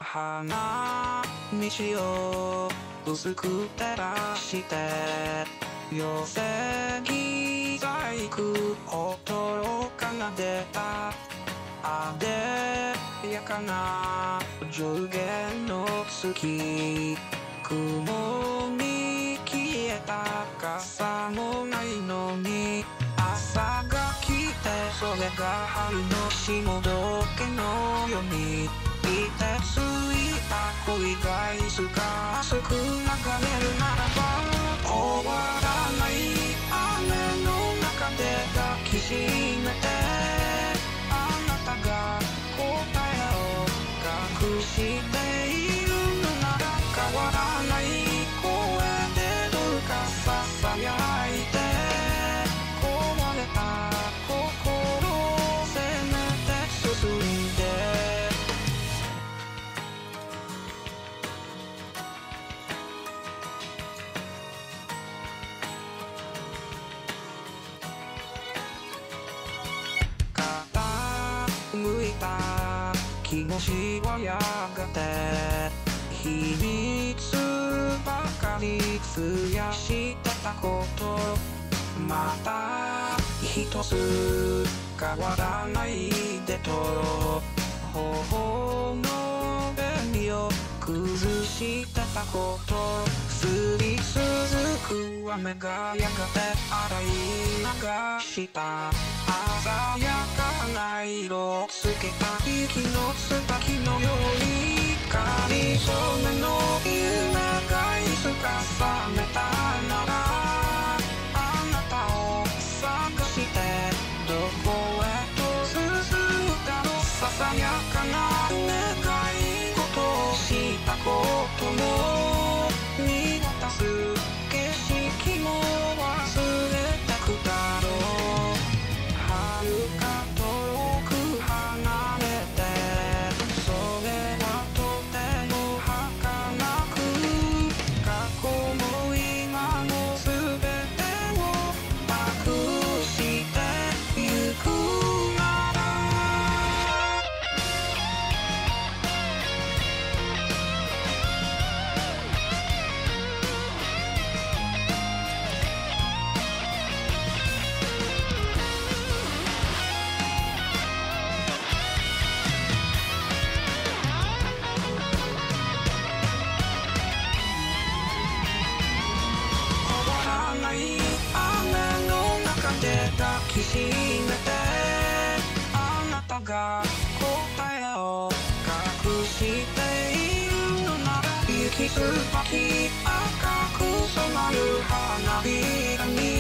花道を薄く照らして寄せ木細工音を奏でたあでやかな上限の月雲に消えた傘もないのに朝が来てそれが春の霜解けのようにいてついた恋がいつか熱く流れるならば終わらない雨の中で抱きしめてあなたが答えを隠しているのなら変わらない声でどうかささやいて壊れた心をせめて進んで傾いた気持ちはやがて秘密ばかり増やしてたことまた一つ変わらないでと頬の紅を崩してたこと降り続く雨がやがて洗い流した鮮やかな色つけた息の椿のようにかりそめの夢がいつか覚めたならあなたを探してどこへと進むかのささやかな願い事をしたことも見渡す景色も忘れたくだろう遥か遠く離れてそれはとても儚く過去も今も全てを託してゆくなら雨の中で抱きしめてあなたが答えを隠しているのなら雪椿赤く染まる花びらに